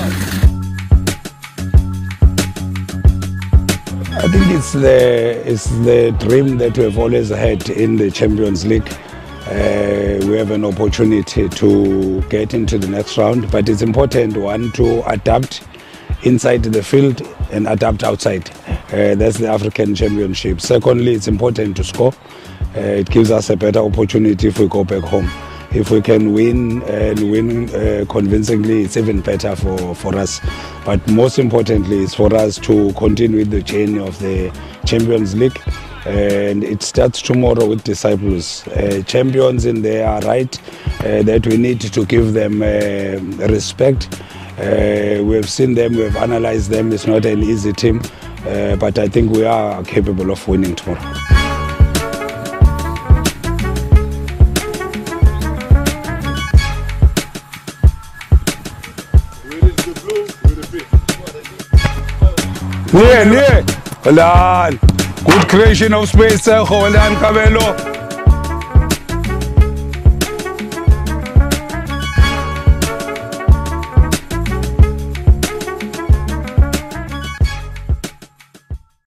I think it's the dream that we have always had in the Champions League. We have an opportunity to get into the next round, but it's important, one, to adapt inside the field and adapt outside. That's the African Championship. Secondly, it's important to score. It gives us a better opportunity if we go back home. If we can win and win convincingly, it's even better for us. But most importantly, it's for us to continue with the journey of the Champions League. And it starts tomorrow with Disciples. Champions in there are right, that we need to give them respect. We have seen them, we have analyzed them. It's not an easy team, but I think we are capable of winning tomorrow. Near. Hold on. Good creation of space. Hold on, Kabelo.